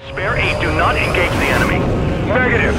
Spare 8, do not engage the enemy. Negative.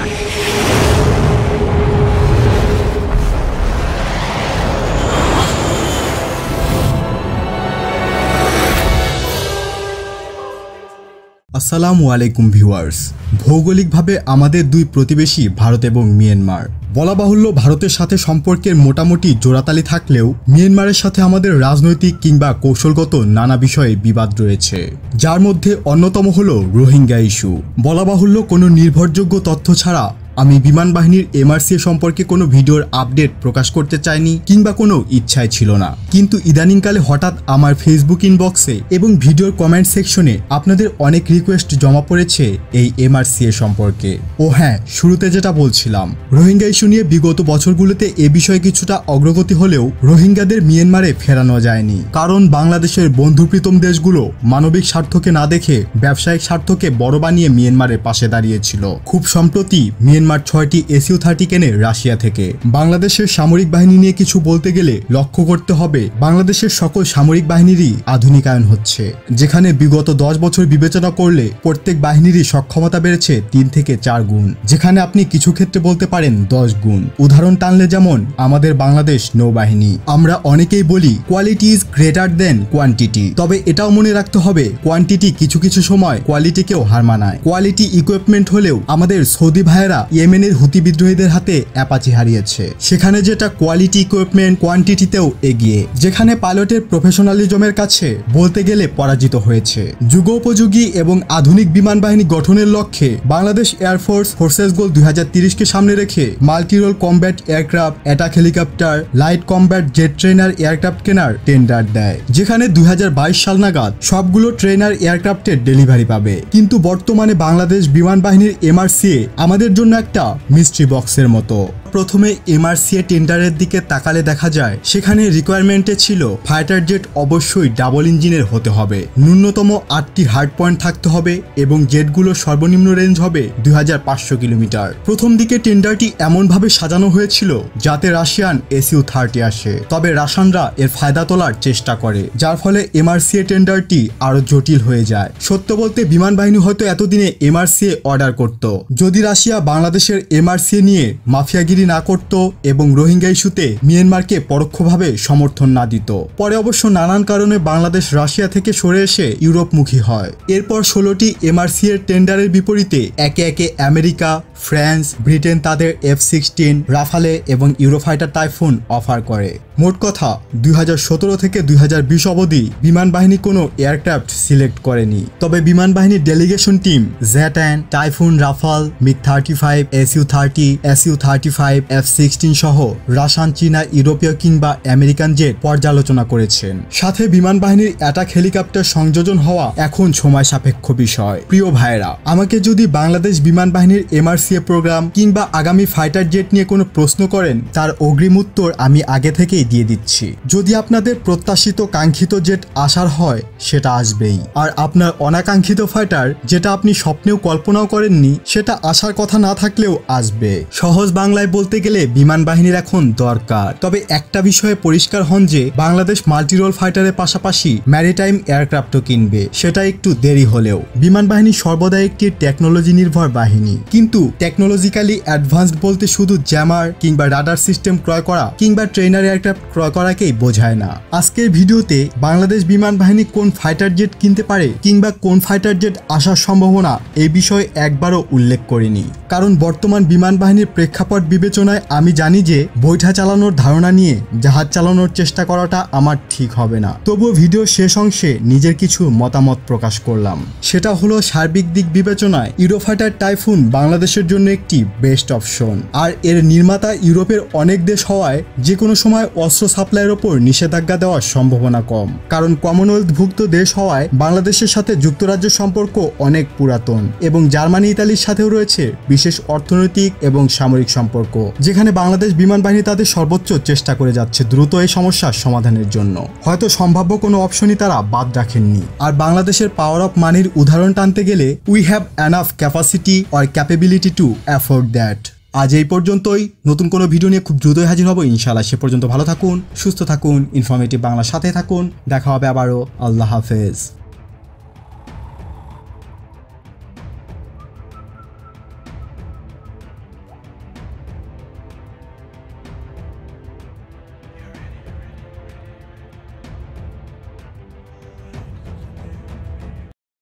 আসসালামু আলাইকুম viewers. ভৌগোলিকভাবে আমাদের দুই প্রতিবেশী ভারত এবং মিয়ানমার। বলা বাহুল্য ভারতের সাথে সম্পর্কের মোটামুটি জোড়াতালি থাকলেও মিয়ানমারের সাথে আমাদের রাজনৈতিক কিংবা কৌশলগত নানা বিষয়ে বিবাদ রয়েছে, যার মধ্যে অন্যতম হল রোহিঙ্গা ইস্যু। বলা বাহুল্য কোনো নির্ভরযোগ্য তথ্য ছাড়া আমি বিমান বাহিনীর এমআরসি সম্পর্কে কোনো ভিডিওর আপডেট প্রকাশ করতে চাইনি কিংবা কোনো ইচ্ছাই ছিল না, কিন্তু ইদানিংকালে হঠাৎ আমার ফেসবুক ইনবক্সে এবং ভিডিওর কমেন্ট সেকশনে আপনাদের অনেক রিকোয়েস্ট জমা পড়েছে এই এমআরসি সম্পর্কে। ও হ্যাঁ, শুরুতে যেটা বলছিলাম, রোহিঙ্গা ইস্যু নিয়ে বিগত বছরগুলোতে এ বিষয়ে কিছুটা অগ্রগতি হলেও রোহিঙ্গাদের মিয়ানমারে ফেরানো যায়নি, কারণ বাংলাদেশের বন্ধুপ্রীতম দেশগুলো মানবিক স্বার্থকে না দেখে ব্যবসায়িক স্বার্থকে বড় বানিয়ে মিয়ানমারের পাশে দাঁড়িয়েছিল। খুব সম্প্রতি মিয়ানমার 6টি SU-30 কেনে রাশিয়া থেকে। বাংলাদেশের সামরিক বাহিনী নিয়ে কিছু বলতে গেলে লক্ষ্য করতে হবে বাংলাদেশের সকল সামরিক বাহিনীরই আধুনিকায়ন হচ্ছে, যেখানে বিগত 10 বছর বিবেচনা করলে প্রত্যেক বাহিনীরই সক্ষমতা বেড়েছে 3 থেকে 4 গুণ, যেখানে আপনি কিছু ক্ষেত্রে বলতে পারেন 10 গুণ। উদাহরণ টানলে যেমন আমাদের বাংলাদেশ নৌবাহিনী। আমরা অনেকেই বলি quality is greater than quantity, তবে এটাও মনে রাখতে হবে কোয়ান্টিটি কিছু কিছু সময় কোয়ালিটিকেও হার মানায়। কোয়ালিটি ইকুইপমেন্ট হলেও আমাদের সৌদি ভাইয়েরা ইয়েমেনের হুতি বিদ্রোহীদের হাতে অ্যাপাচি হারিয়েছে, সেখানে যেটা কোয়ালিটি ইকুইপমেন্ট কোয়ান্টিটিতেও এগিয়ে, যেখানে পাইলটের প্রফেশনালিজমের কাছে বলতে গেলে পরাজিত হয়েছে। যুগোপযোগী এবং আধুনিক বিমান বাহিনী গঠনের লক্ষ্যে বাংলাদেশ এয়ারফোর্স ফোর্সেস গোল 2030কে সামনে রেখে multirole combat aircraft, attack helicopter, light combat jet trainer aircraft কেনার টেন্ডার দেয়, যেখানে 2022 সাল নাগাদ সবগুলো ট্রেনার এয়ারক্রাফটের ডেলিভারি পাবে। কিন্তু বর্তমানে বাংলাদেশ বিমান বাহিনীর এমআরসিএ আমাদের জন্য একটা মিস্ট্রি বক্সের মতো। প্রথমে এমআরসিএ টেন্ডারের দিকে তাকালে দেখা যায় সেখানে রিকোয়ারমেন্টে ছিল ফাইটার জেট অবশ্যই ডাবল ইঞ্জিনের হতে হবে, ন্যূনতম 8টি হার্ড পয়েন্ট থাকতে হবে এবং জেটগুলোর সর্বনিম্ন রেঞ্জ হবে 2500 কিলোমিটার। প্রথম দিকে টেন্ডারটি এমনভাবে সাজানো হয়েছিল যাতে রাশিয়ান SU-30 আসে, তবে রাশিয়ানরা এর ফায়দা তোলার চেষ্টা করে, যার ফলে এমআরসিএ টেন্ডারটি আরো জটিল হয়ে যায়। সত্য বলতে বিমান বাহিনী হয়তো এতদিনে এমআরসিএ অর্ডার করত যদি রাশিয়া বাংলাদেশের এমআরসিএ নিয়ে মাফিয়াগিরি না করত এবং রোহিঙ্গা ইস্যুতে মিয়ানমারকে পরোক্ষভাবে সমর্থন না দিত। পরে অবশ্য নানান কারণে বাংলাদেশ রাশিয়া থেকে সরে এসে ইউরোপমুখী হয়। এরপর 16টি এমআরসি এর টেন্ডারের বিপরীতে একে একে আমেরিকা, ফ্রান্স, ব্রিটেন তাদের F-16, রাফালে এবং ইউরোফাইটার টাইফুন অফার করে। মোট কথা 2017 থেকে 2020 অবধি বিমান বাহিনী কোনো এয়ারক্রাফট সিলেক্ট করেনি, তবে বিমান বাহিনীর ডেলিগেশন টিম জ্যাটান, Typhoon, Rafale, MiG-35, SU-30, SU-35, F-16 সহ রাশিয়ান, চীনা, ইউরোপীয় কিংবা আমেরিকান জেট পর্যালোচনা করেছেন। সাথে বিমান বাহিনীর অ্যাটাক হেলিকপ্টার সংযোজন হওয়া এখন সময় সাপেক্ষ বিষয়। প্রিয় ভাইরা, আমাকে যদি বাংলাদেশ বিমান বাহিনীর এমআরসিএ প্রোগ্রাম কিংবা আগামী ফাইটার জেট নিয়ে কোনো প্রশ্ন করেন, তার অগ্রিম উত্তর আমি আগে থেকেই দিয়ে দিচ্ছি। যদি আপনাদের প্রত্যাশিত কাঙ্ক্ষিত জেট আসার হয় সেটা আসবেই, আর আপনার অনাকাঙ্ক্ষিত ফাইটার যেটা আপনি স্বপ্নেও কল্পনাও করেননি সেটা আসার কথা না থাকলেও আসবে। সহজ বাংলায় বলতে গেলে বিমান বাহিনীর এখন দরকার। তবে একটা বিষয়ে পরিষ্কার হন যে বাংলাদেশ মাল্টিরোল ফাইটারের পাশাপাশি ম্যারিটাইম এয়ারক্রাফটও কিনবে, সেটা একটু দেরি হলেও। বিমান বাহিনী সর্বদা একটি টেকনোলজি নির্ভর বাহিনী, কিন্তু টেকনোলজিক্যালি অ্যাডভান্সড বলতে শুধু জ্যামার কিংবা রাডার সিস্টেম ক্রয় করা কিংবা ট্রেনার এয়ারক্রাফট ক্রয় করাকেই বোঝায় না। আজকের ভিডিওতে বাংলাদেশ বিমান বাহিনী কোন ফাইটার জেট কিনতে পারে কিংবা কোন ফাইটার জেট আসার সম্ভাবনা এই বিষয়ে একবারও উল্লেখ করিনি, কারণ বর্তমান বিমান বাহিনীর প্রেক্ষাপট বিবেচনায় আমি জানি যে বৈঠা চালানোর ধারণা নিয়ে জাহাজ চালানোর চেষ্টা করাটা আমার ঠিক হবে না। তবুও ভিডিও শেষ অংশে নিজের কিছু মতামত প্রকাশ করলাম। সেটা হলো সার্বিক দিক বিবেচনায় ইউরোফাইটার টাইফুন বাংলাদেশের জন্য একটি বেস্ট অপশন, আর এর নির্মাতা ইউরোপের অনেক দেশ হওয়ায় যে কোনো সময় অস্ত্র সাপ্লাইয়ের ওপর নিষেধাজ্ঞা দেওয়ার সম্ভাবনা কম, কারণ কমনওয়েলথভুক্ত দেশ হওয়ায় বাংলাদেশের সাথে যুক্তরাজ্যের সম্পর্ক অনেক পুরাতন এবং জার্মানি, ইতালির সাথেও রয়েছে বিশেষ অর্থনৈতিক এবং সামরিক সম্পর্ক, যেখানে বাংলাদেশ বিমান বাহিনী তাদের সর্বোচ্চ চেষ্টা করে যাচ্ছে দ্রুত এই সমস্যার সমাধানের জন্য। হয়তো সম্ভাব্য কোনো অপশনই তারা বাদ রাখেননি। আর বাংলাদেশের পাওয়ার অফ মানির উদাহরণ টানতে গেলে we have enough capacity or capability to afford that. আজ এই পর্যন্তই। নতুন কোনো ভিডিও নিয়ে খুব দ্রুতই হাজির হব ইনশাআল্লাহ। সে পর্যন্ত ভালো থাকুন, সুস্থ থাকুন, ইনফরমেটিভ বাংলার সাথে থাকুন। দেখা হবে আবারও। আল্লাহ হাফেজ।